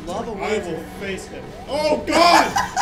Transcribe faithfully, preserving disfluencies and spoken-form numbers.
Lava I Wizard. will face him. Oh God!